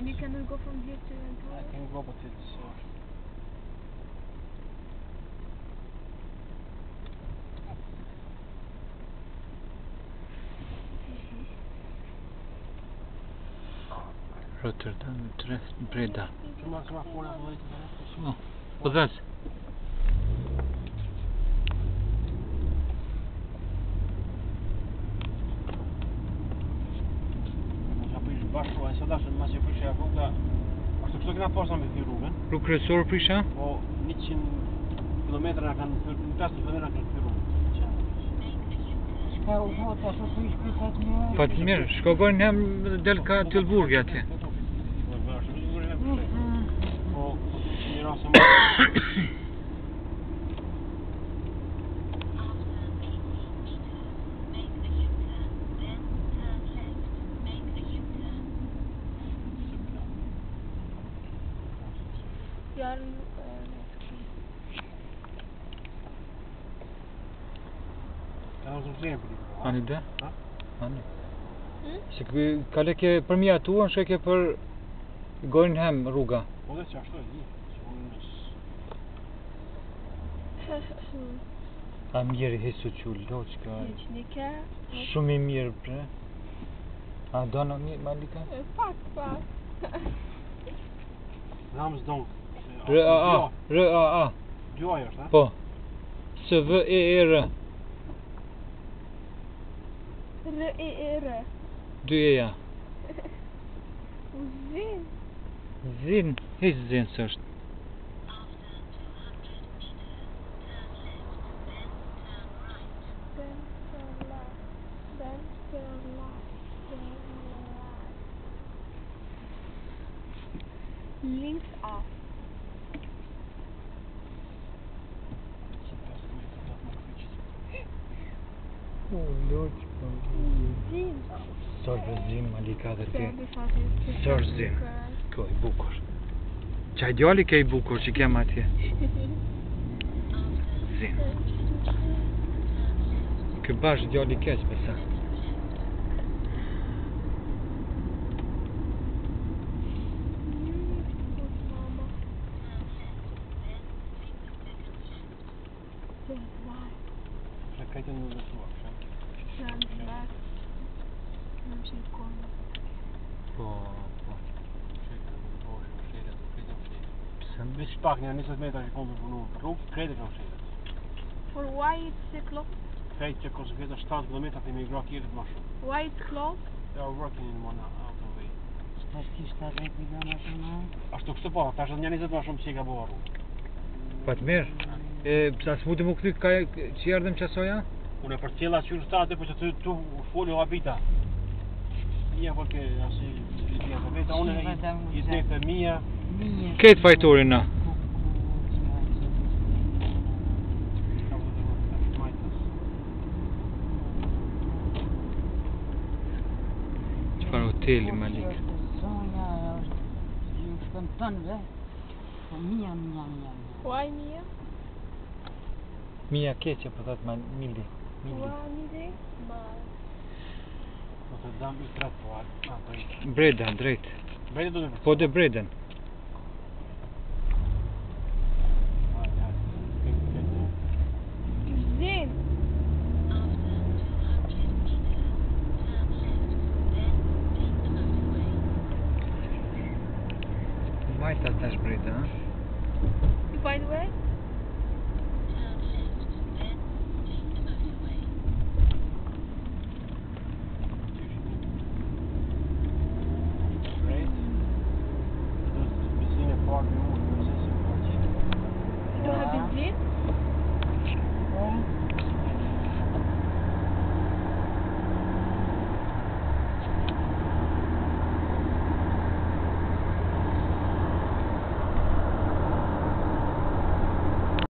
And you cannot go from here to Antalya? I can go, but it's... Rotterdam, Utrecht, Breda. Trzymaj kurwa, bo leci daleko. O, podraz. Bashkë e sodashën ma që prisha rruga. Ashtu kështu kena pasur me këtë rrugën. Rrugë kryesore prisha? Po 100 kilometra na kanë 50 kilometra kanë këtë rrugë. Shka u vota, që të ishë për Fatmir? Fatmir, shkogojnë hem del ka Tilburgi atje. Po, një rasë më... Ani dhe? Ani. Se ka leke për mjatuar, shë ke për gojnë hem rruga. Po dhe që ashtu e di. A mirë hesu që loqka. Hiçnike. Shumë i mirë pre. A do në mirë, Malika? Pak. Namës donk. R-A-A. R-A-A. Dy ajo është, ha? Po. S-V-E-R. R-E-R. Dy e-ja. Zin. Zin, hiç zin s'është. Links af. O, loqka. Zin. Sërë zin, Malika dhe ti. Sebi fati. Sërë zin. Ko i bukur. Qaj djali ke i bukur që kem atje. Zin. Kë bash djali keq besa. Kajtë në në tua, Po. Veç pak një 20 metra që konë të punu rrugë, krejtë kanë fshetet. For why it's closed? Krejtë që konë vjetë 7 km të emigra kjerit ma shumë. Why it's closed? They are working in one autovay. Shka kishtë 10 miliona të në? Ashtu kështu po, ta është një 20 ma shumë që ka bëha rrugë. Fatmir, sa s'muti mu këty që erdhëm qasoja? Unë e për tjela qyrë state, po që tu folio habita. Mija për ke, asi, mija për veta, unë i dhejtë mija. Ketë fajtorin na. Qëfar hoteli, Malik? Sonja është, ju shkën tënve, po mija. Why Mia? Mija keqe, po thot ma Mili. Why Mide? Po të dam i tret, po ato i. Breda, drejt. Breda do të përë. Po dhe Breden. Zin. Majta tash Breda, ha? By the way,